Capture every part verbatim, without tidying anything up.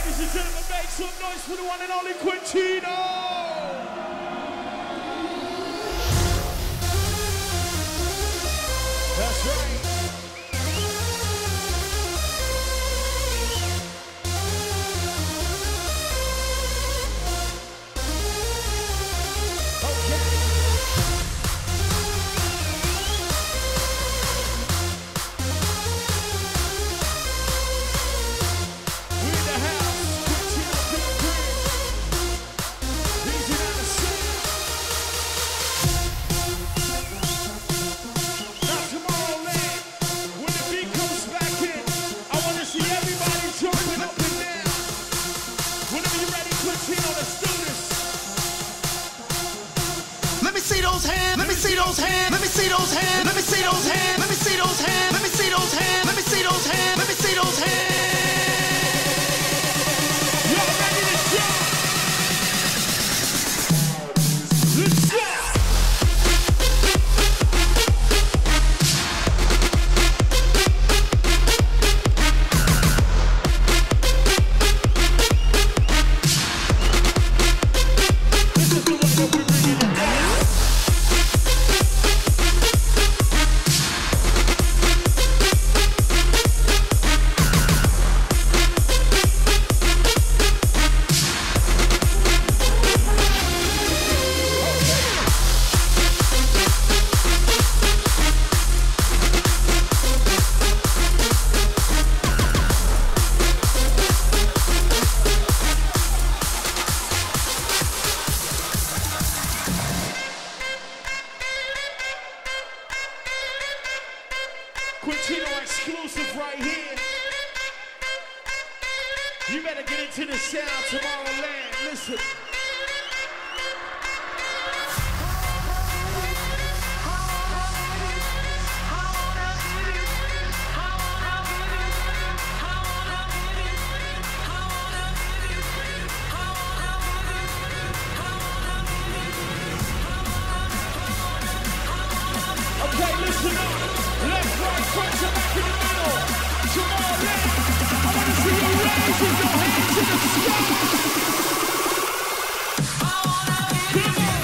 Ladies and gentlemen, make some noise for the one and only Quintino! That's right. Let me see those hands. Let me see those hands. Let me see those hands. Let me see those hands. Let me see those hands. Let me see those hands. Let me see those hands. Let me see those hands. Y'all ready to jump? Let's go. Quintino exclusive right here. You better get into the sound, Tomorrowland. Listen. Okay, listen up. Left, right, front, to back in the middle. Tomorrowland. I want to see you raising your hands to the sky. Come on.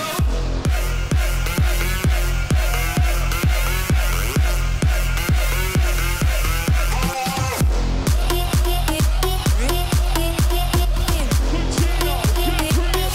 Quintino, get grip.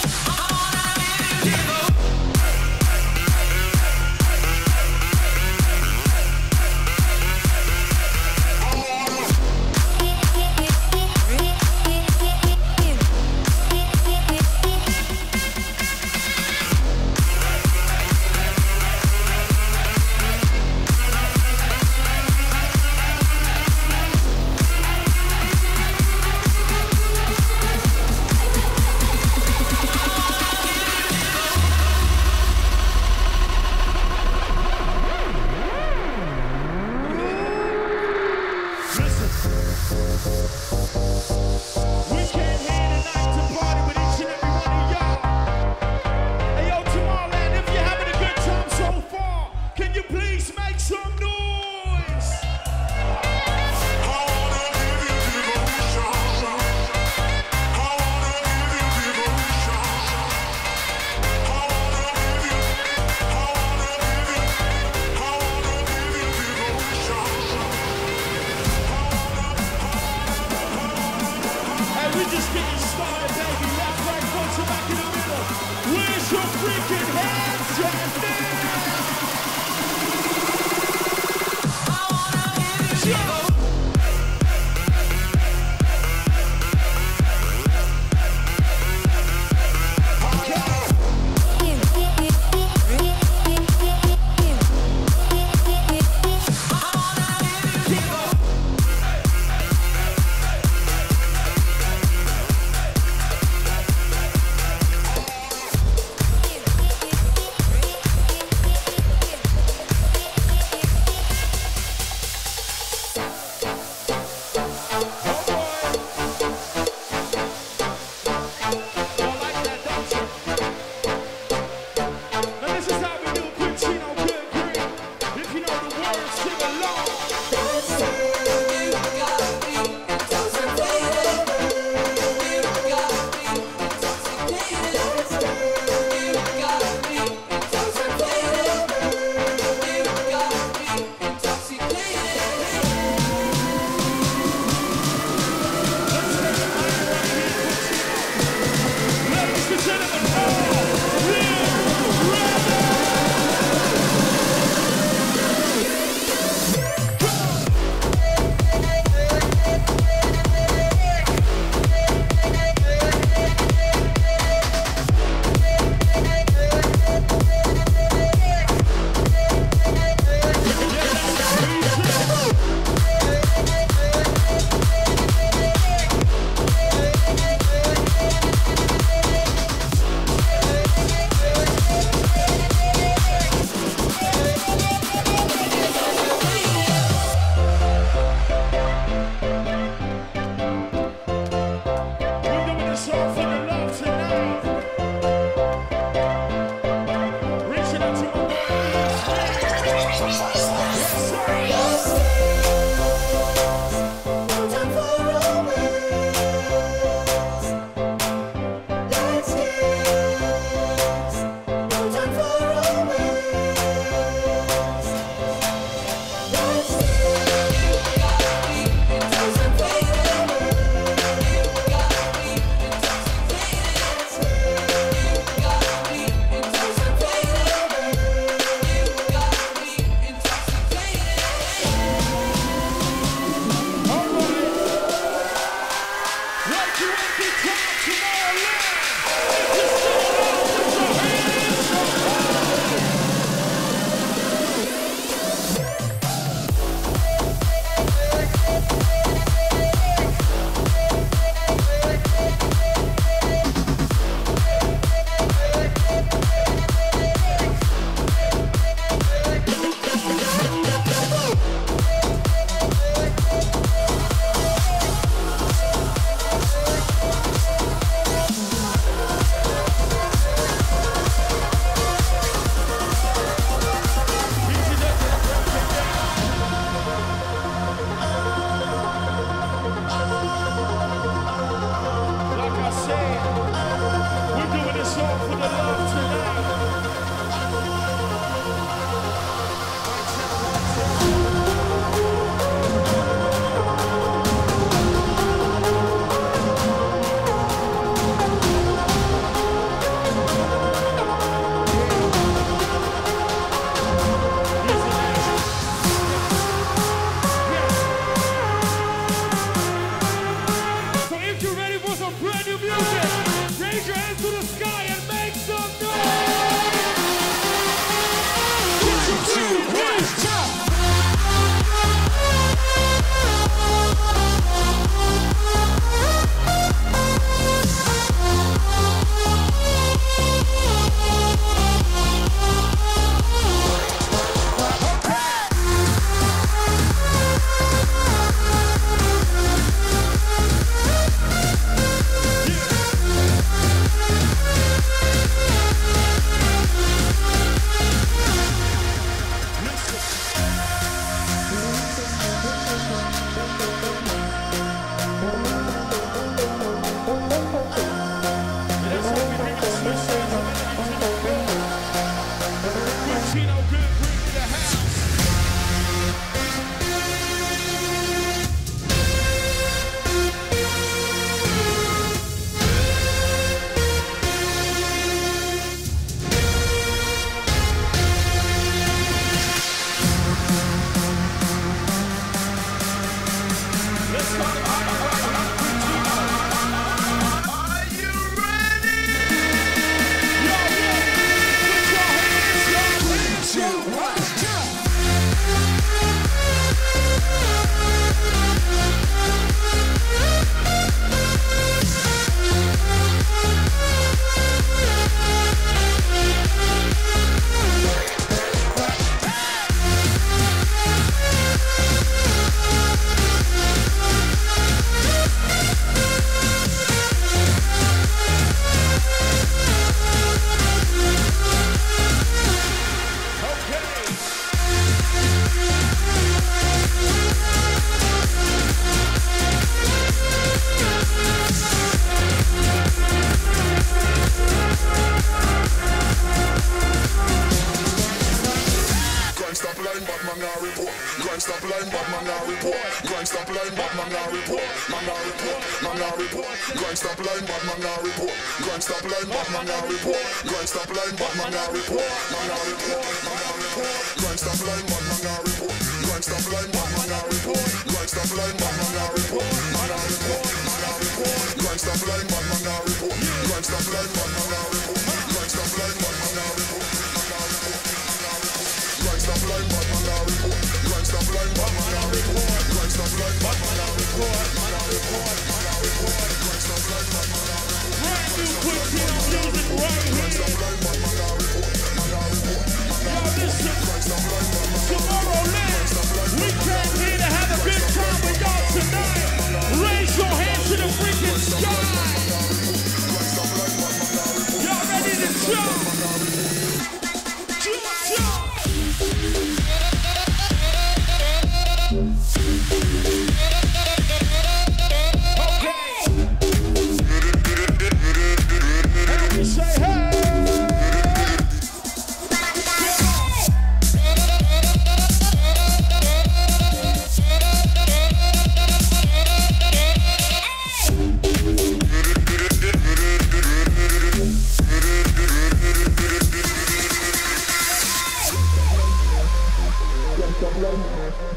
We came here tonight to party with each and every one of y'all. Hey, yo, Tomorrowland, if you're having a good time so far, can you please make some noise? I wanna give you devotion. I wanna give you devotion. I wanna give you, I wanna give you, I wanna give you devotion. Hey, we just getting started, baby. Left, right, front, to back in the middle. Where's your freaking hands right there? Jump! Happy time Tomorrowland. If you're still alive, put your hands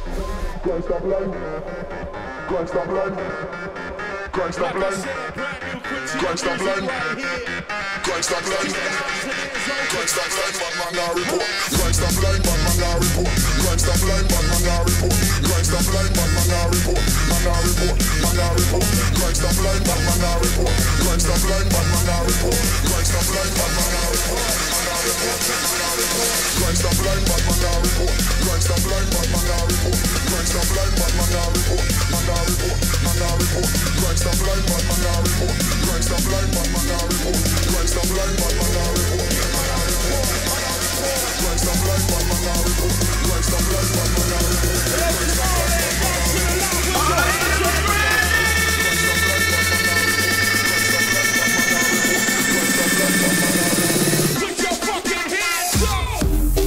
Grind stop line. Grind stop line. Grind stop Like I line. said, brand new Crime stop line. Crime stop line. Crime stop line, bad man now report. Crime stop line, bad man now report. Crime stop line, bad man now report. Crime stop line, bad man now report. Man now report, man now report. Crime stop line, bad man now report. Crime stop line, bad man now report. Crime stop line, bad man now report. Crime stop line, bad man now report. Crime stop line, bad man now report. Crime stop line, bad man now report. Man now report, man now report. Crime stop line, bad man now report. Crime stop line, bad man now report. Crime stop line, bad man now report. Crime stop line, bad man now report. Crime stop line, bad man now Put your fucking hands up!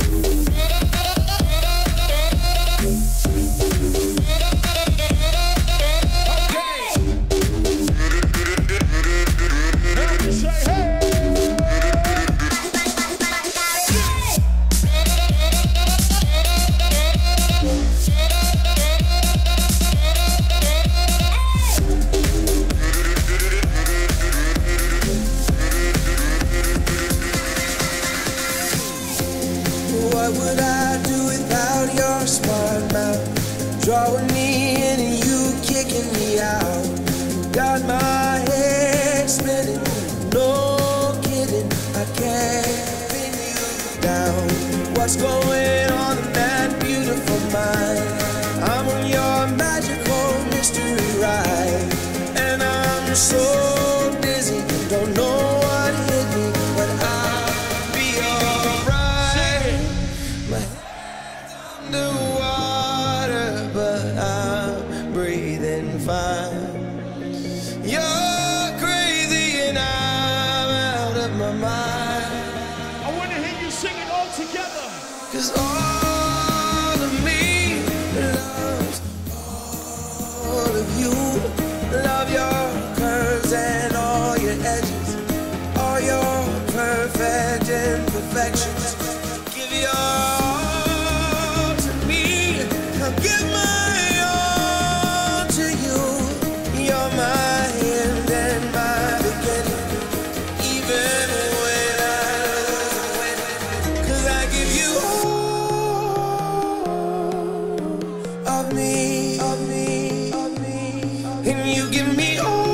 What would I do without your smart mouth? Drawing me in and you kicking me out. Got my head spinning, no kidding. I can't pin you down. What's going on in that beautiful mind? I'm on your magical mystery ride, and I'm so dizzy, don't know what hit me, but I'll be alright. My head's underwater, but I'm breathing fine. You're crazy and I'm out of my mind. I want to hear you sing it all together. 'Cause all of me loves all of you. Love your curves and all your edges, all your perfect imperfections. Give your all to me, I'll give my all to you. You're my end and my beginning, even when I lose and win. 'Cause I give you all of me, of me, of me, and you give me all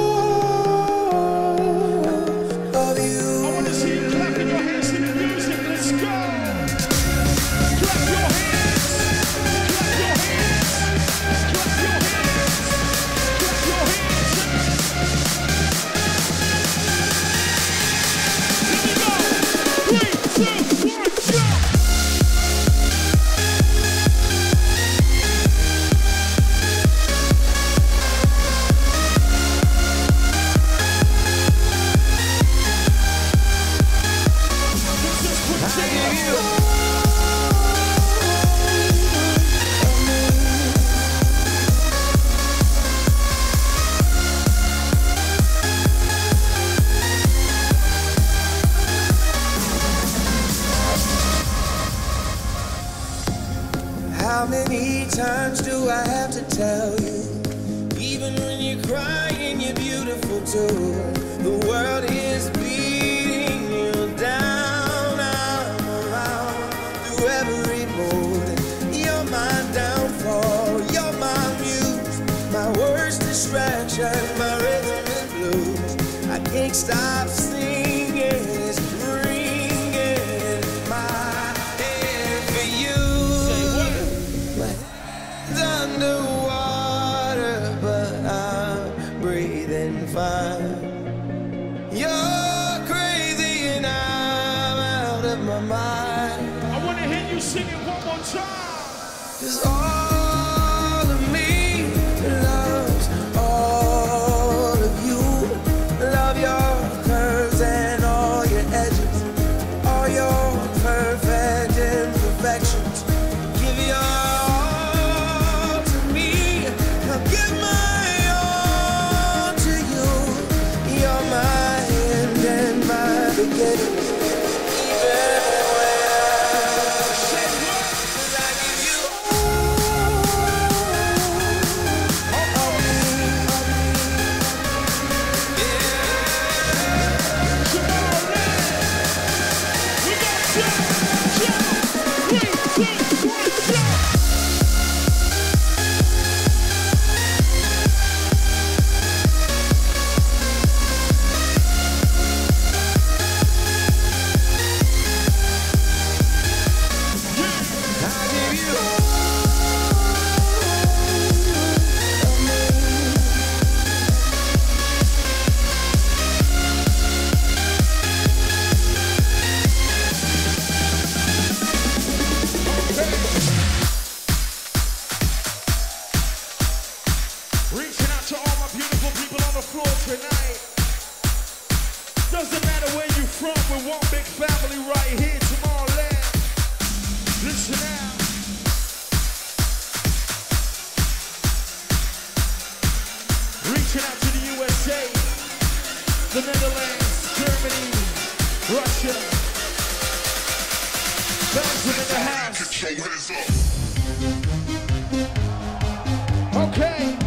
of I you. want to see you clapping your hands to the music. Let's go. Clap your hands. Clap your hands. Clap your hands. Clap your hands. Here we go. Three, two, one, jump. How many times do I have to tell you? Even when you're crying, you're beautiful too. The world is beating you down. I'm around through every mood. You're my downfall. You're my muse. My worst distraction. My rhythm and blues. I can't stop singing. It's ringing in my head for you. My head's underwater, but I'm breathing fine. You're crazy and I'm out of my mind. I want to hear you sing it one more time. 'Cause all of me loves all of you. Love your curves and all your edges, all your perfect imperfections. Give your all to me, I'll give my all to you. You're my end and my beginning, even when I say what, 'cause I give you all of me, yeah. tonight. Doesn't matter where you're from, we're one big family right here, Tomorrowland. Listen out. Reaching out to the U S A, the Netherlands, Germany, Russia. Belgium in the house. Get your hands up. Okay.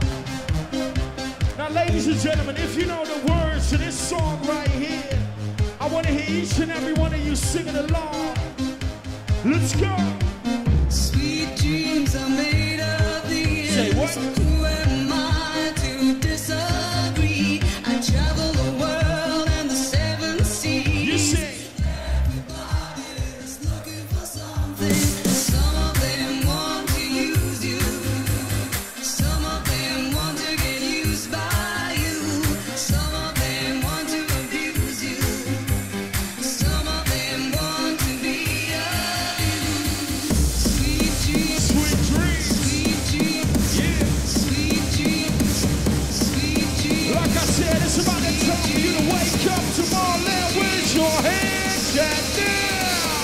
Now, ladies and gentlemen, if you know the words to this song right here, I want to hear each and every one of you singing along. Let's go. Sweet dreams are made of these. Say what? Who am I to disagree? I travel the world and the seven seas. You sing. Everybody's looking for something. Some of them want to use you. Some of them want to get used by you. Some of them want to abuse you. Some of them want to be of you. Sweet dreams, Sweet dreams. sweet dreams, Yeah. sweet dreams, sweet dreams. Like I said, it's about that time for you to wake up Tomorrowland. Where's your hands at now?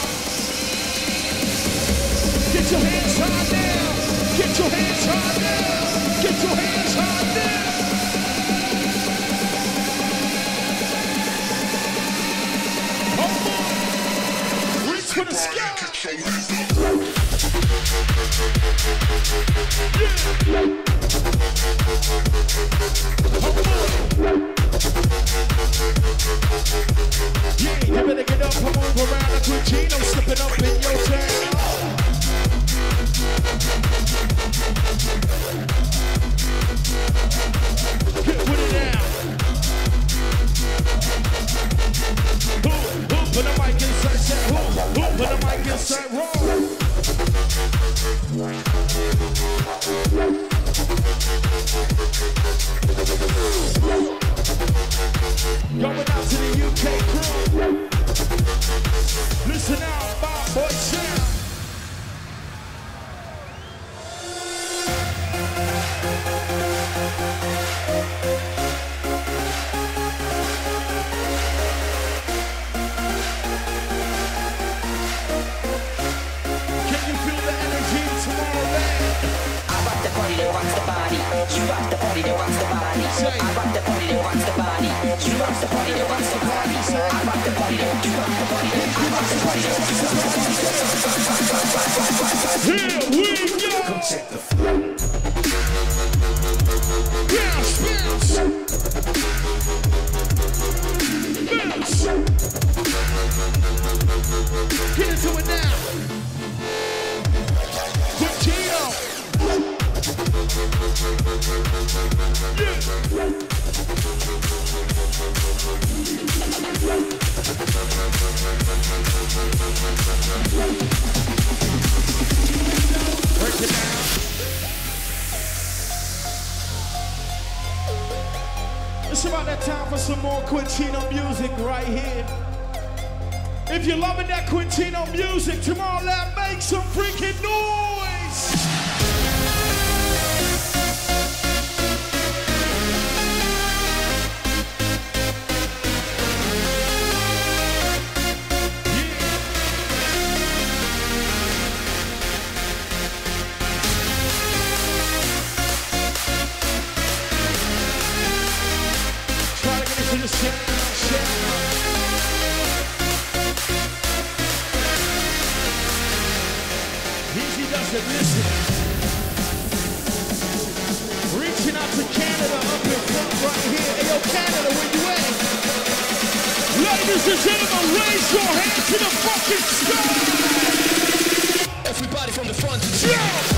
Get your hands high now. Get your hands high now. Get your hands high now. Come on. Reach for the sky. Get your hands up. Yeah, you better get up, come on, go around like Regino, slipping up in your town. Get with it now. Who, who put the mic inside, say who, who put the mic inside, roll. Going out to the U K crew. Listen out, Bob Boy Sound. Can you feel the energy Tomorrowland? I rock the party that rocks the body. You rock the party that rocks the body. Say. I rock the party that rocks the body. You rock the party that rocks the body. I rock the party that you rock the party that I rock the party that you rock the party that. Here we go. Come check the flow. Bounce, bounce. Bounce. Get into it now. Cucino. Break it down. It's about that time for some more Quintino music right here. If you're loving that Quintino music, Tomorrowland, make some freaking noise! Try to get into the sound, sound. Easy does it, listen. Reaching out to Canada up in front right here. Hey, yo, Canada, where you at? Ladies and gentlemen, raise your hand to the fucking sky! Everybody from the front to Yeah!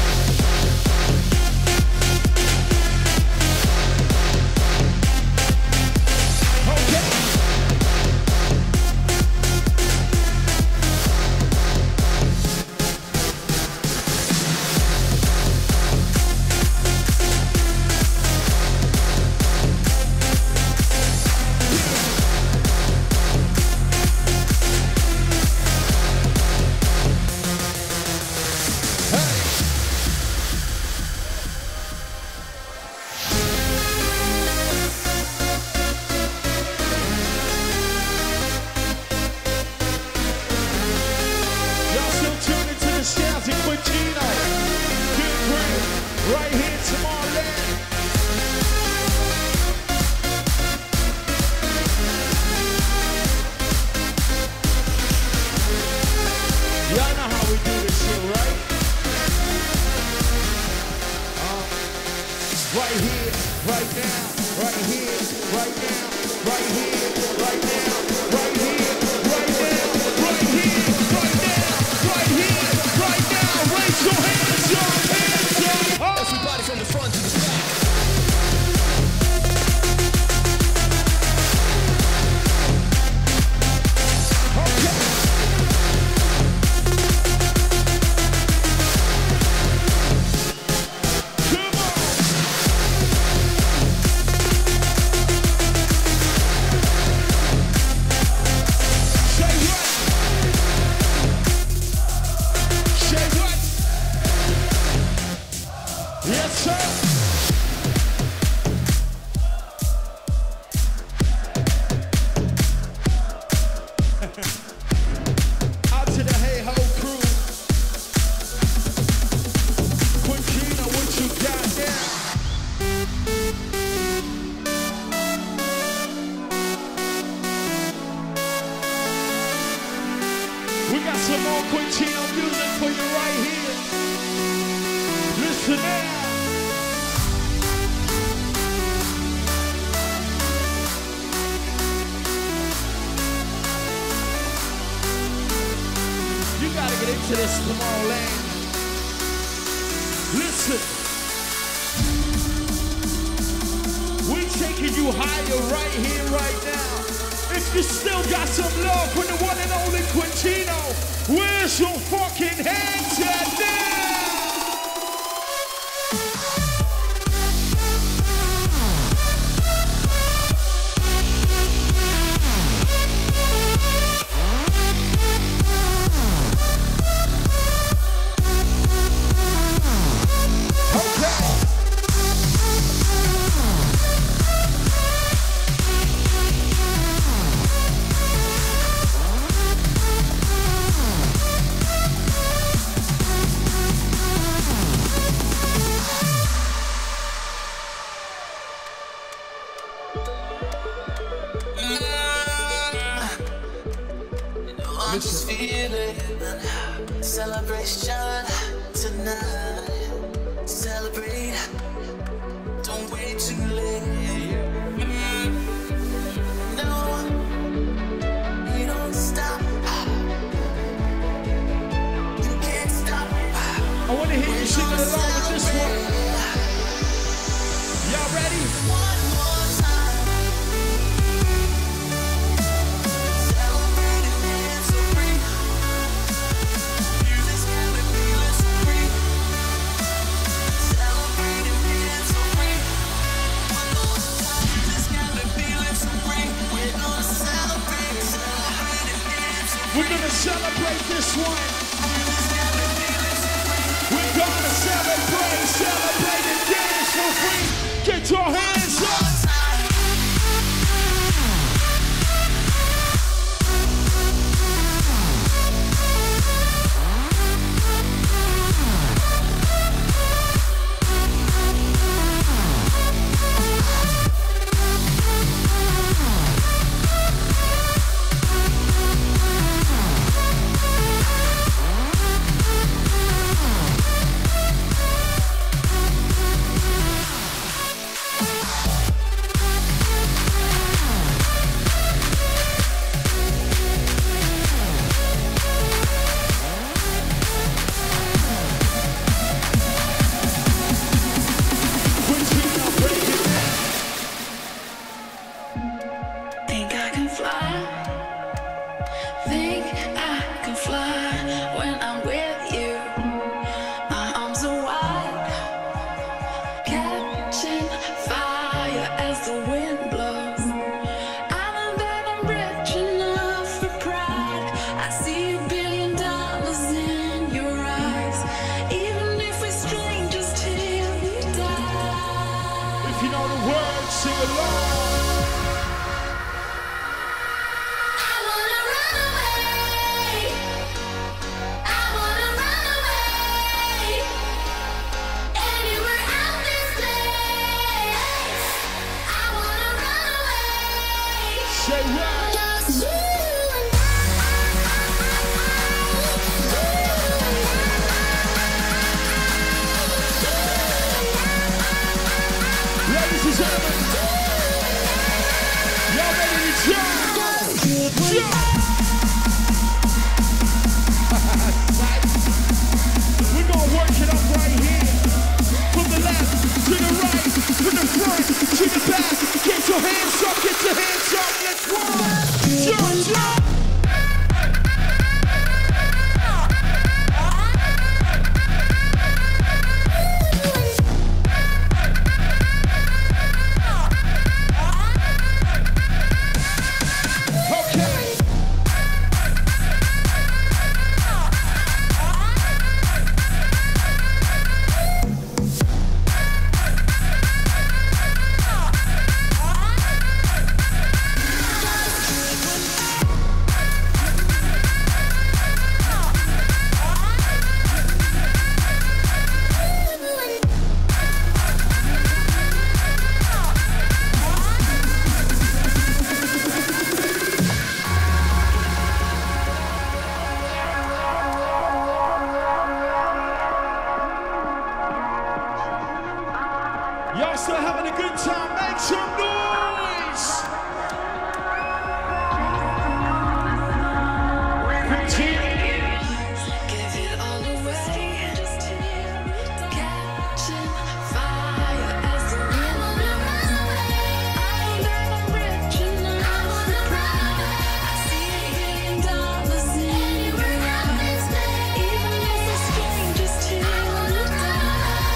right now, right here, right now, right here, right now, right here, right now, right here, right now. Raise your hands up, hands up. Oh. Everybody from the front to the back. Out to the Hey Ho crew. Quintina, what you got now? We got some more Quintino music for you right here. Listen now. You gotta get into this Tomorrowland. Listen. We're taking you higher right here, right now. If you still got some love for the one and only Quintino, where's your fucking hands at now? I'm just feeling celebration tonight. Celebrate, don't wait too late. Mm. No, you don't stop. You can't stop. I want to hear you singing along with this one. Y'all ready? One more time. Celebrate and dance so free. Music's got me feeling so free. Celebrate and dance so free. One more time. Music's got me feeling so free. We're gonna celebrate, celebrate and dance so free. We're gonna celebrate this one. Music's got me feeling so free. We're gonna celebrate, celebrate and dance for free. Get your hands up. Think I can fly. Think I can fly when I'm with you. My arms are wide, catching fire as the wind blows. I know that I'm rich enough for pride. I see a billion dollars in your eyes. Even if we're strangers till we die. If you know the words, sing along. I wanna run away. I wanna run away. Anywhere out this place. I wanna run away. Say what? Just you and Ladies and gentlemen, We're gonna work it up right here. From the left to the right, from the front to the back. Get your hands up, get your hands up. Let's roll. Jump, jump. Y'all still having a good time? Make some noise! Continue. Give it all away. Catching fire as the wind blows. I'm that original. I see a billion dollars in your eyes. Even if the strangest till the die.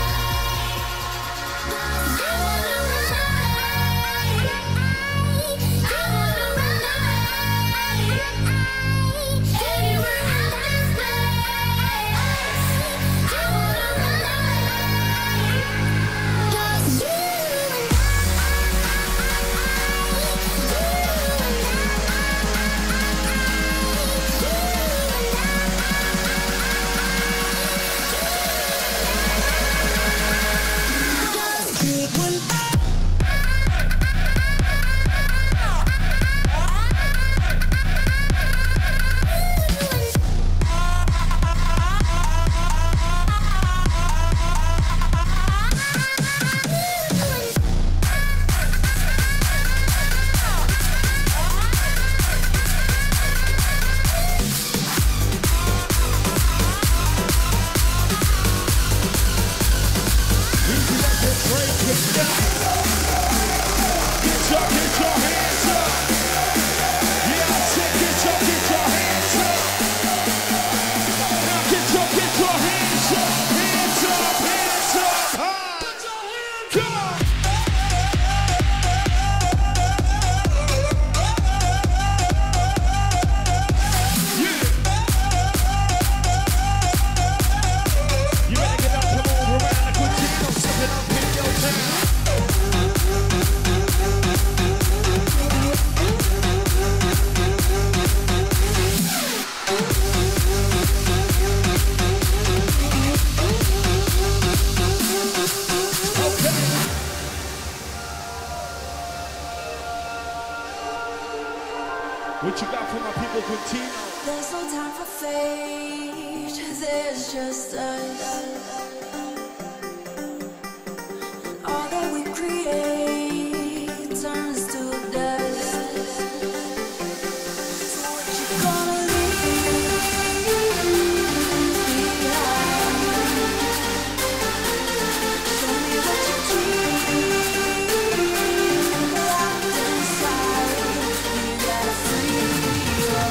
What you got for my people, Quintino? There's no time for fate. There's just us. And all that we create turns to dust. So what you gonna leave behind? Show me what you keep locked inside. You gotta free your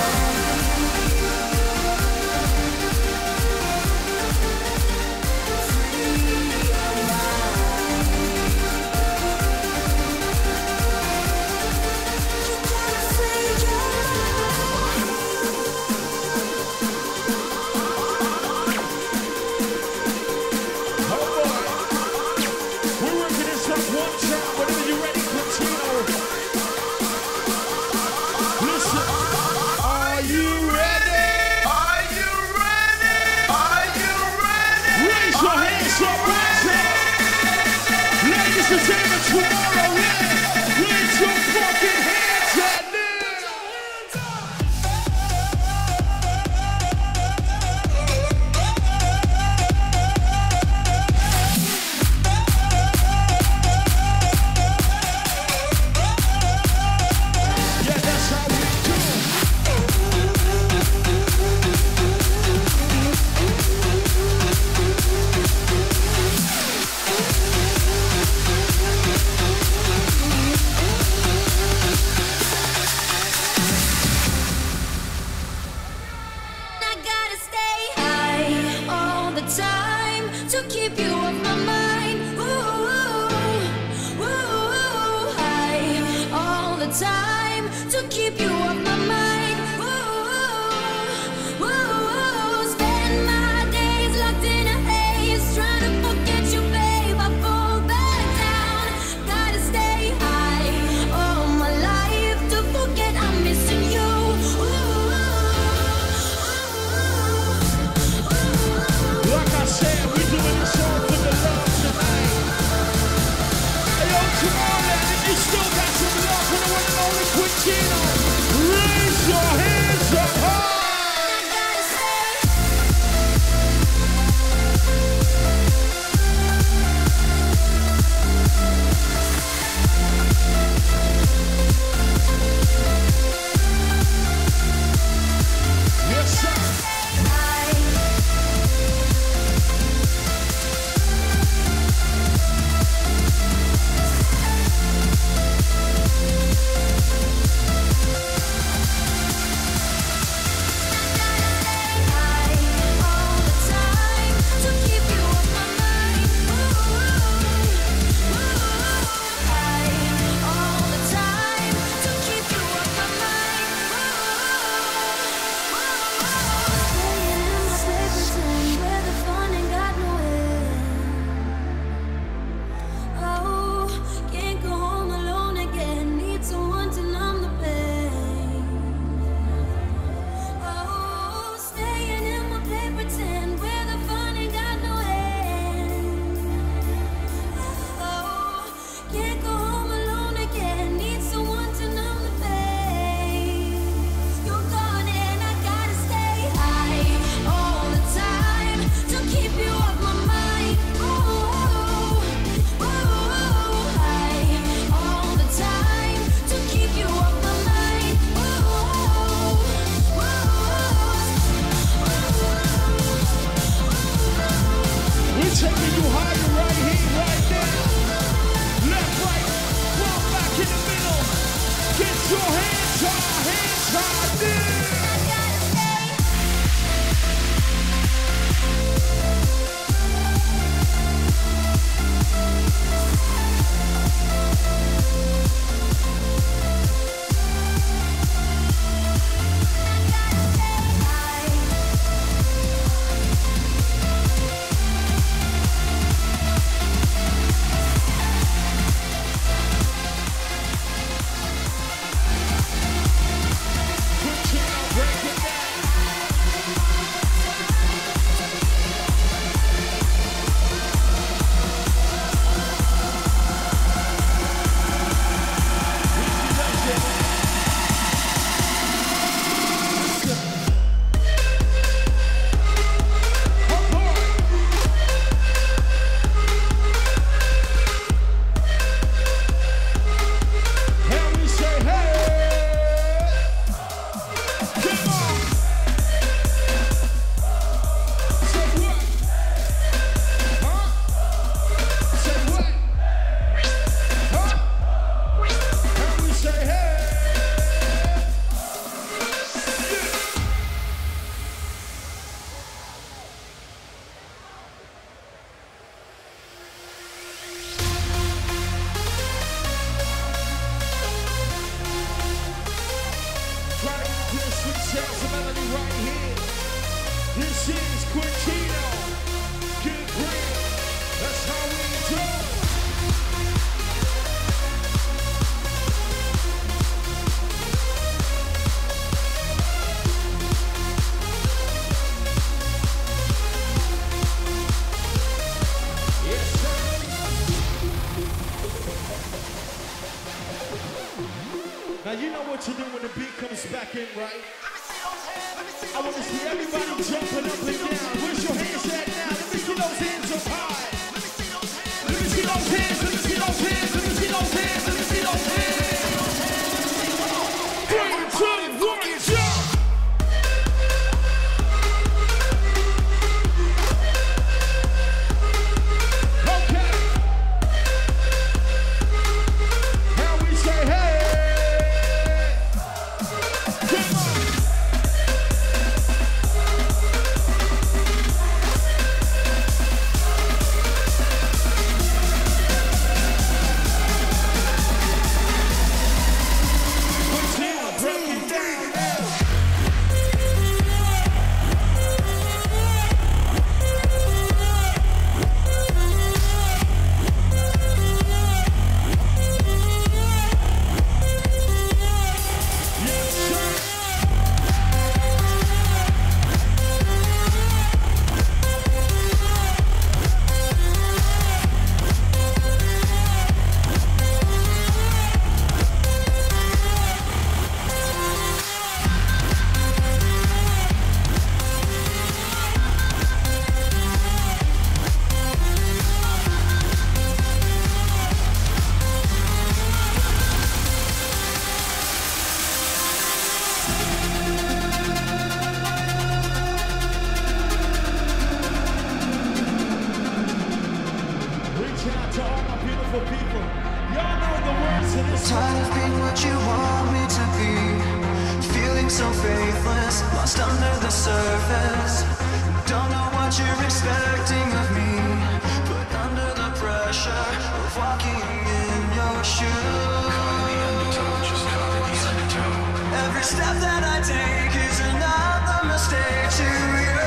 Entertainment tomorrow, yeah. Raise your fucking hands at me. Yeah, that's how we do. the time to keep you off my mind. Ooh, ooh, ooh. Spend my days locked in a haze, trying to forget you, babe. I fall back down. Gotta stay high all my life to forget I'm missing you. Ooh, ooh, ooh. Like I said, we doing this all for the love tonight. Hey, yo, come on, man. If you still got some love for the one and only Quintino, raise your hands up high. Yes, sir. We're taking you higher right here, right now. Left, right, front, back in the middle. Get your hands high, hands high, yeah. This is Quintino. Good brand. That's how we do. Yes, sir. Now you know what to do when the beat comes back in, right? I want to see everybody jumping up and down. Where's your hands at now? Let me see those hands up high. Let me see those hands. Let me see those hands. Let me see those hands. Let me see those hands. Three, two, one, jump. Okay. How we say hey. Come on. just under the surface. Don't know what you're expecting of me, but under the pressure of walking in your shoes, every step that I take is another mistake to you,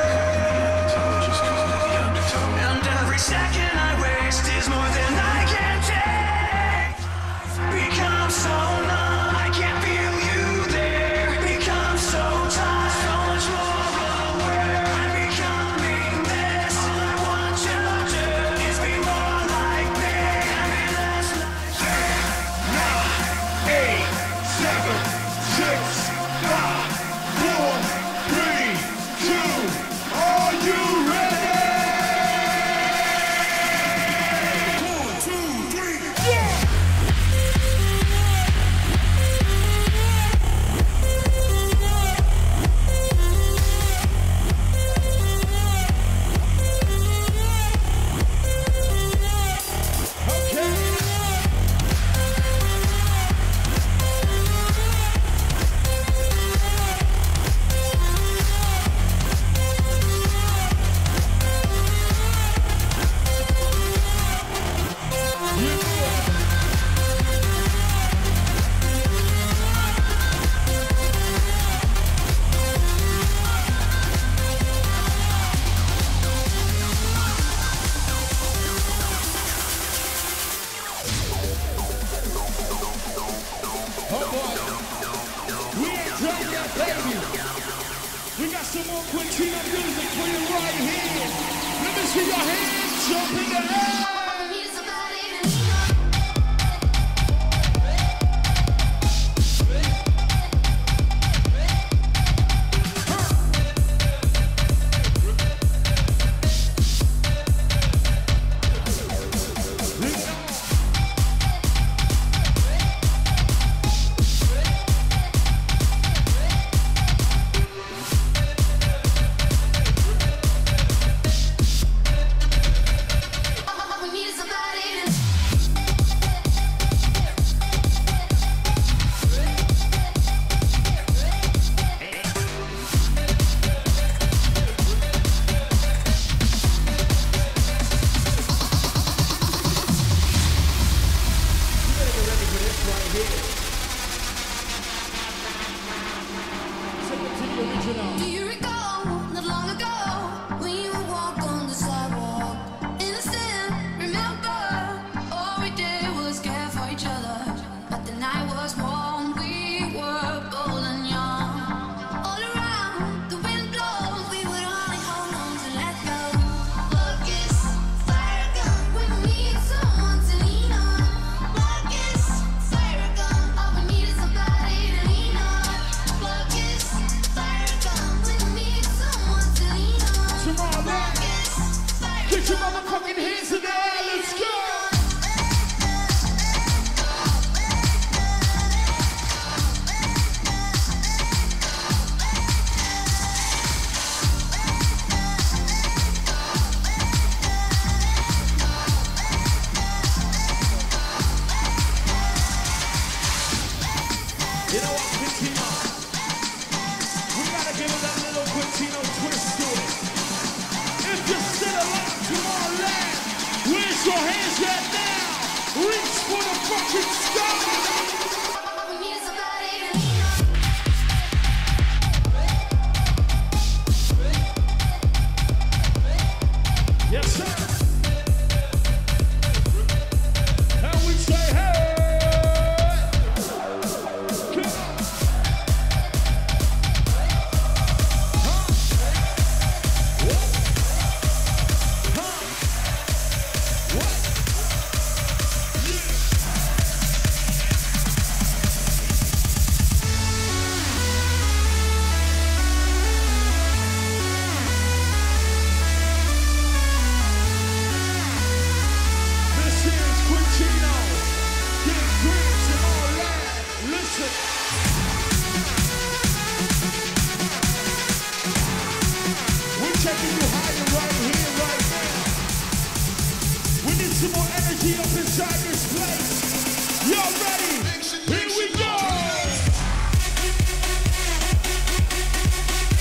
and every second I waste is more than I can take. Become so numb, I can't feel you there. Become so tired, so much more aware. I'm becoming this. All I want you to do is be more like me and be less like me. Eight, seven, six, five, four, three, two. Are you ready? One, two, three, yeah! Okay. Oh boy, we ain't done yet, baby. We got some more Quintino music for you right here. Let me see your hands jump in the air. Do you recall not long ago when you walked on the sidewalk? Innocent, remember? All we did was care for each other. But the night was warm, we were bold and young. All around, the wind blows, we would only hold on to let go. Focus, fire gun, we need someone to lean on. Focus, fire gun, all we need is somebody to lean on. Focus, fire gun, we need someone to lean on. Tomorrow night, Focus, fire get your gun, motherfucking hands in the air. Let's go. You know what, Quintino? We gotta give it that little Quintino twist to it. If you're still alive tomorrow night, raise your hands right now. Reach for the fucking sky. we need somebody to lean on. Yes, sir. And we say, hey. Come on. Huh? What? Huh? What? Yeah. This is Quintino. Get grits and all that. Listen. We're taking you higher right here, right now. We need some more energy up inside this place. Y'all ready? Here we go.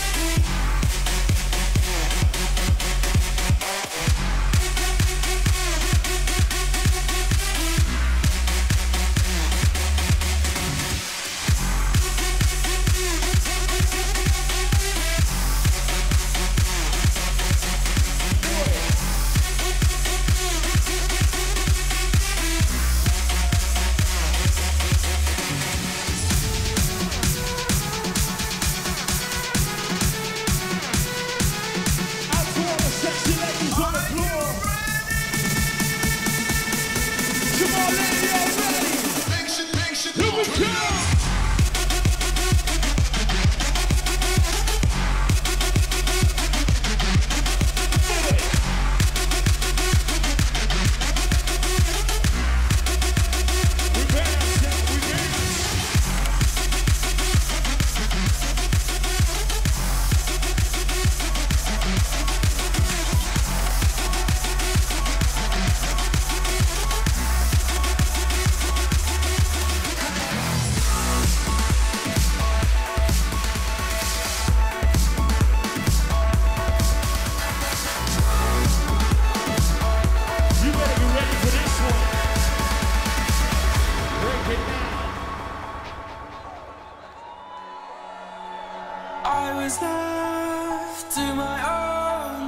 was left to my own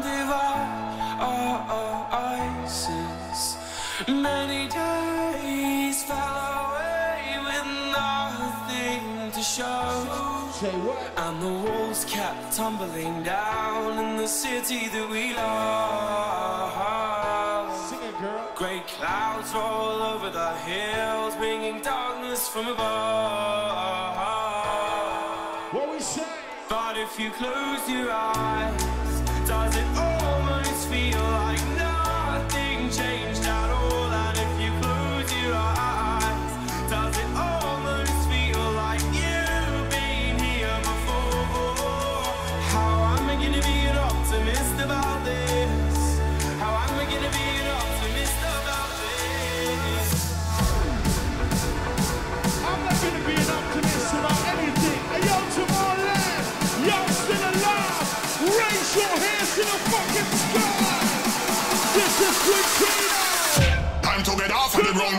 devices. Many days fell away with nothing to show. Say what? And the walls kept tumbling down in the city that we love. Sing it, girl. Great clouds roll over the hills, bringing darkness from above. What we say? But if you close your eyes, does it almost feel like nothing changed at all? And if you close your eyes, does it almost feel like you've been here before? How am I gonna be an optimist about this? How am I gonna be an optimist about this? I'm not gonna be an optimist about anything. Hey, yo, Tomorrowland, y'all still alive? Raise your hands to the fucking sky. This is Quintino. Time to get off of the room.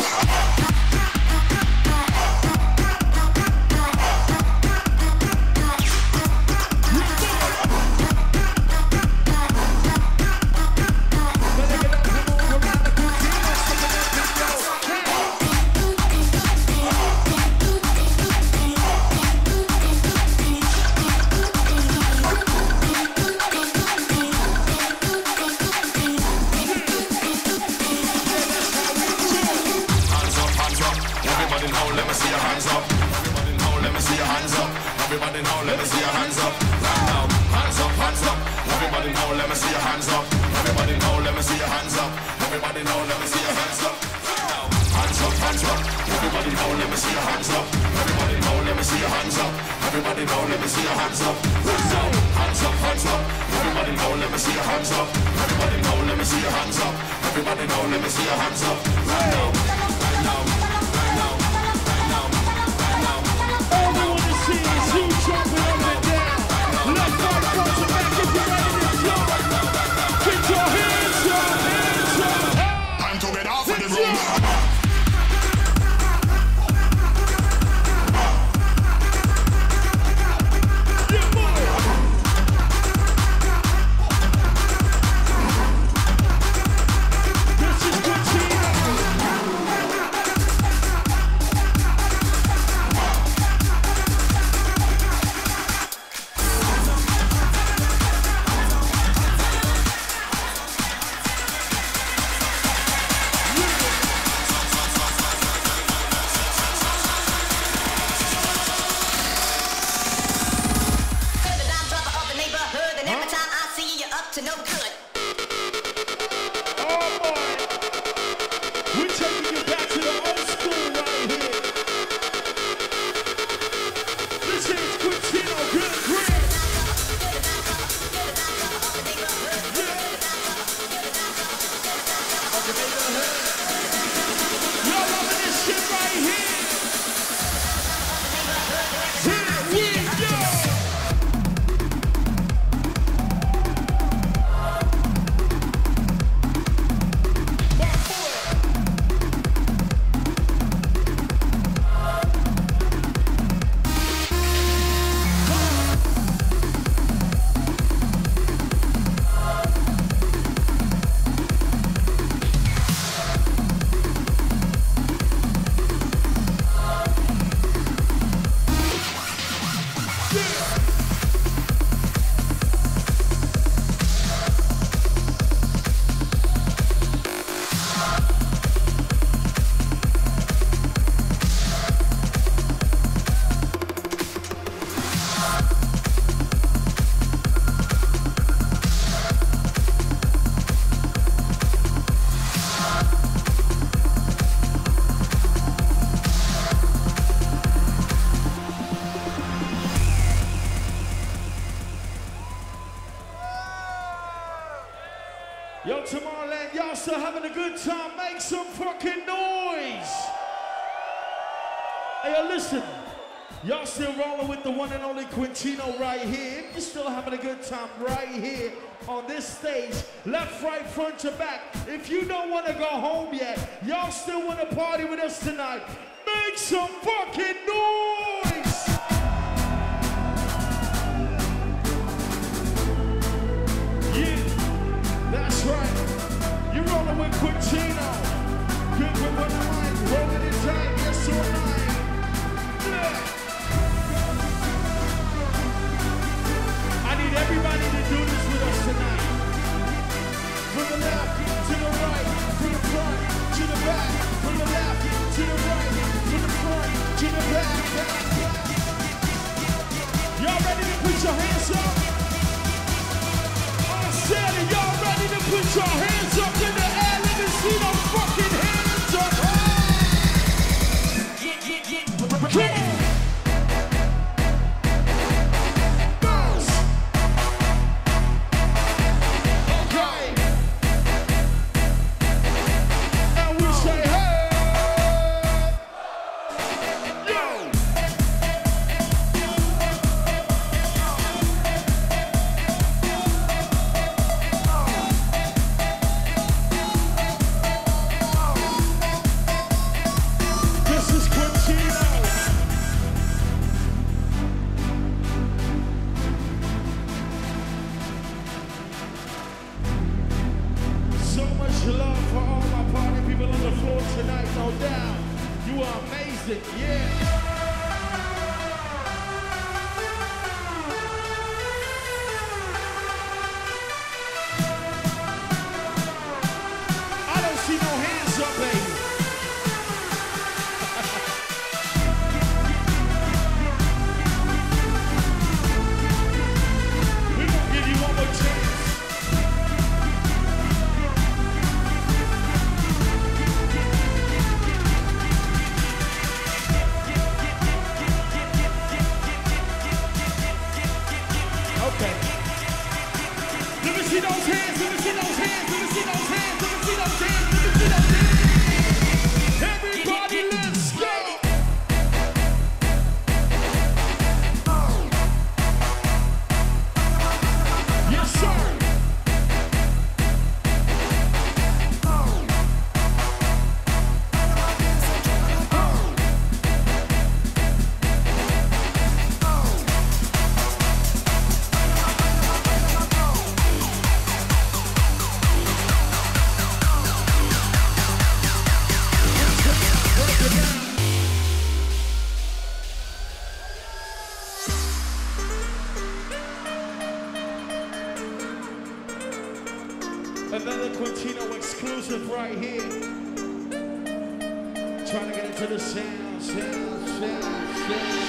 Everybody now, let me see your hands up. Right now, hands up, hands up. Everybody now, let me see your hands up. Everybody now, let me see your hands up. Everybody now, let me see your hands up. Right now, hands up, hands up. Everybody now, let me see your hands up. Everybody now, let me see your hands up. Everybody now, let me see your hands up. Right now, hands up, hands up. Everybody now, let me see your hands up. Everybody now, let me see your hands up. Everybody now, let me see your hands up. Right now, right now, right now, right now, right now. All we want to see is you jumping up and down. Left, right, front to back if you're ready to jump. Get your hands up, hands up. Time to get off of the room. To no good. Oh boy, we're taking you back to the old school right here. This is Quintino, good grip. Y'all loving this shit right here. Here we go. Yo, Tomorrowland, y'all still having a good time? Make some fucking noise! Hey, yo, listen. Y'all still rolling with the one and only Quintino right here. You're still having a good time right here on this stage. Left, right, front to back. If you don't want to go home yet, y'all still want to party with us tonight, make some fucking noise! Quintino exclusive right here. Trying to get into the sound, sound, sound, sound.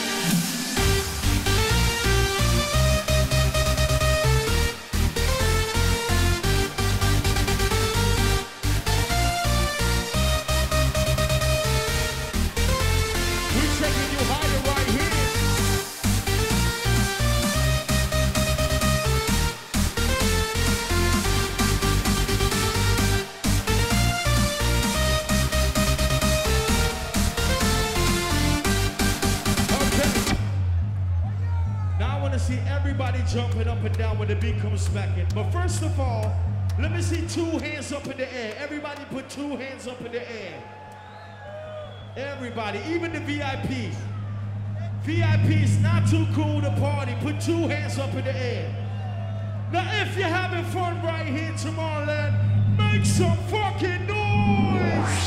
See everybody jumping up and down when the beat comes back in. But first of all, let me see two hands up in the air. Everybody put two hands up in the air. Everybody, even the V I Ps. V I Ps not too cool to party. Put two hands up in the air. Now if you're having fun right here in Tomorrowland, make some fucking noise.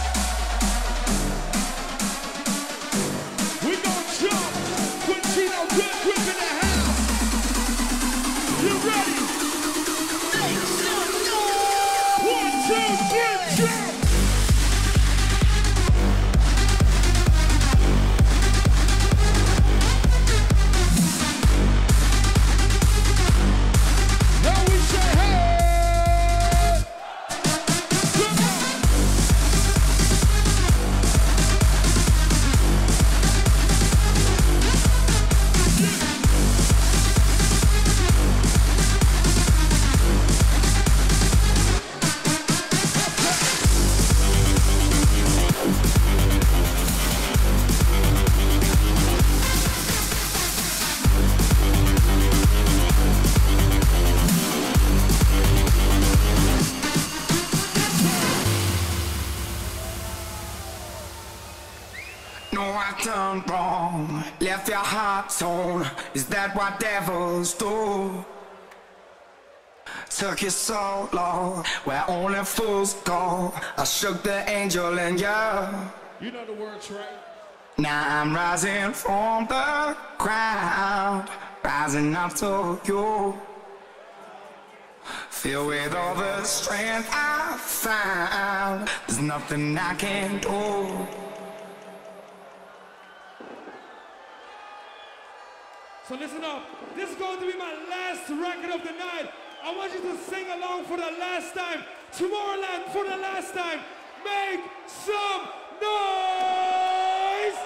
We gonna jump. Quintino, good grip in the house. You ready? Make some noise. One, two, three, jump. Now we say hey. Come on. No, I done wrong, left your heart torn. Is that what devils do? Took you so long, where only fools go. I shook the angel in you. You know the words, right? Now I'm rising from the ground, rising up to you. Filled with all the strength I found, there's nothing I can do. So listen up, this is going to be my last record of the night. I want you to sing along for the last time. Tomorrowland for the last time. Make some noise!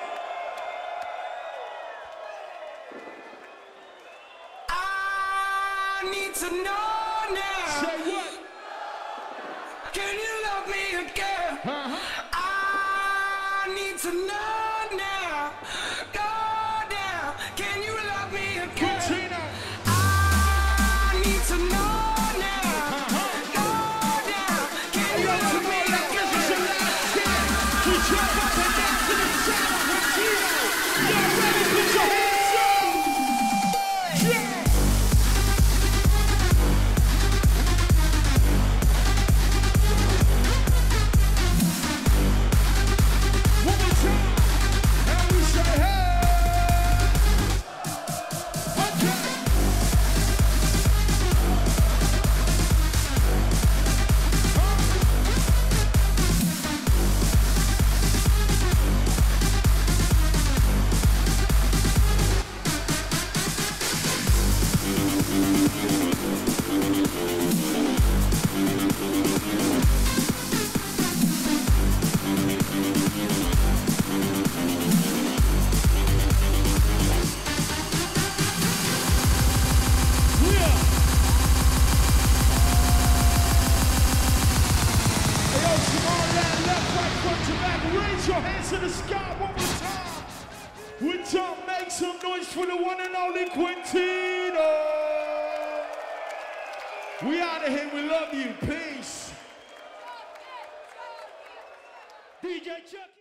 I need to know now. Say what? Can you love me again? Uh-huh. I need to know now. Go now. Can you love me again? Quintino. I need to know now. Uh-huh. Go now. Can you Yo, love me Tomorrowland, this is your again? last chance to jump up and down to the sound of Quintino. Y'all ready? Put your hands up. Yeah. One more time. And we say, hey. Okay. To the sky one more time. We don't make some noise for the one and only Quintino. We out of here. We love you. Peace. D J Chuck.